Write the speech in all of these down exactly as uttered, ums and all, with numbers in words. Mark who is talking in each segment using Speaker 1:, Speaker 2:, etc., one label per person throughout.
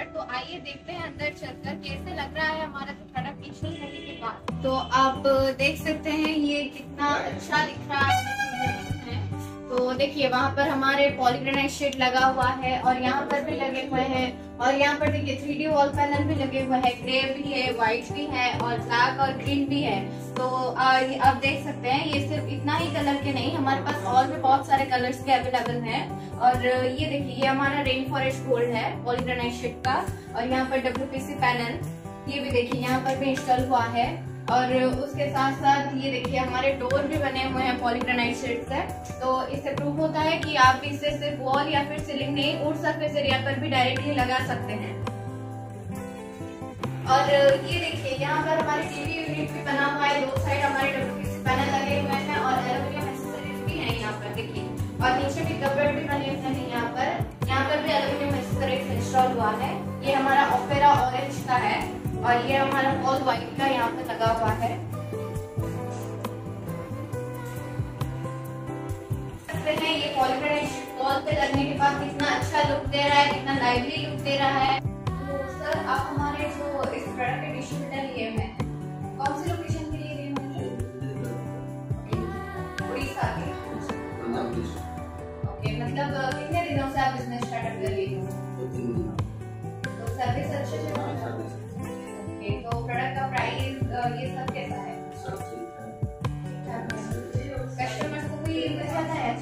Speaker 1: पर। तो आइए देखते हैं अंदर चलकर कैसे लग रहा है हमारा जो प्रोडक्ट इशू होने के बाद। तो आप देख सकते हैं ये कितना अच्छा दिख रहा है। तो देखिए वहाँ पर हमारे पॉलीग्रेनाइट शीट लगा हुआ है और यहाँ पर भी लगे हुए हैं और यहाँ पर देखिए थ्री डी वॉल पैनल भी लगे हुए हैं। ग्रे भी है, व्हाइट भी है और ब्लैक और ग्रीन भी है। तो आप देख सकते हैं ये सिर्फ इतना ही कलर के नहीं, हमारे पास और भी बहुत सारे कलर्स के अवेलेबल हैं। और ये देखिए ये हमारा रेन फॉरेस्ट गोल्ड है पॉलीग्रेनाइट शीट का। और यहाँ पर डब्ल्यू पी सी पैनल ये भी देखिए यहाँ पर भी इंस्टॉल हुआ है। और उसके साथ साथ ये देखिए हमारे डोर भी बने हुए हैं पॉलीग्रेनाइट शीट से। तो इससे प्रूव होता है कि आप इसे सिर्फ वॉल या फिर सीलिंग नहीं, वुड सरफेस एरिया पर भी डायरेक्टली लगा सकते हैं। और ये देखिए यहाँ पर हमारे टीवी यूनिट भी बना हुआ है। दो साइड हमारे डब्ल्यूपीसी पैनल लगे हुए हैं और एल्युमिनियम एक्सेसरीज भी हैं यहाँ पर देखिए। और नीचे भी कपबोर्ड भी बने हुए हैं यहाँ पर। यहाँ पर भी एल्युमिनियम एक्सेसरीज इंस्टॉल हुआ है। ये हमारा ओपेरा ऑरेंज का है और ये हमारा ऑल व्हाइट का यहाँ पे लगा हुआ है। सकते हैं ये पॉलीग्रेनाइट शीट वॉल पे लगने के बाद कितना अच्छा लुक दे रहा है, कितना लाइवली लुक दे रहा है। तो सर आप हमारे जो इस प्रोडक्ट के डिस्ट्रीब्यूटर लिए हुए हैं, कौन सी लोकेशन के लिए लिए हैं? उड़ीसा के। ओके, मतलब कितने दिनों से आप बिजनेस स्टार्टअप कर लिए हो? तो सर्विस अच्छे से हो रहा है? तो प्रोडक्ट का प्राइस ये सब कैसा है? सब ठीक है। कस्टमर्स को भी पसंद है?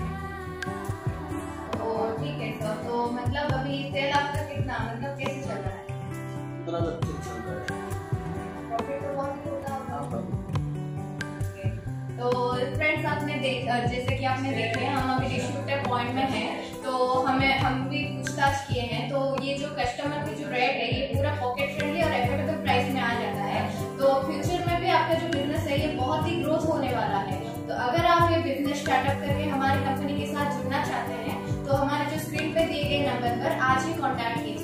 Speaker 1: तो ठीक है सर। तो मतलब अभी सेल आपका कितना, मतलब कैसे चल रहा है? चल रहा है। प्रॉफिट तो बहुत ही होता होगा। तो फ्रेंड्स आपने देख जैसे कि आपने देखे हम अभी डिस्ट्रीब्यूटर पॉइंट में हैं, तो हमें हम भी पूछताछ किए हैं। तो ये जो कस्टमर की जो रेट है ये पूरा पॉकेट फ्रेंडली और एफोर्डेबल प्राइस में आ जाता है। तो फ्यूचर में भी आपका जो बिजनेस है ये बहुत ही ग्रोथ होने वाला है। तो अगर आप ये बिजनेस स्टार्टअप करके हमारी कंपनी के साथ जुड़ना चाहते हैं तो हमारे जो स्क्रीन पे दिए गए नंबर पर आज ही कॉन्टैक्ट कीजिए।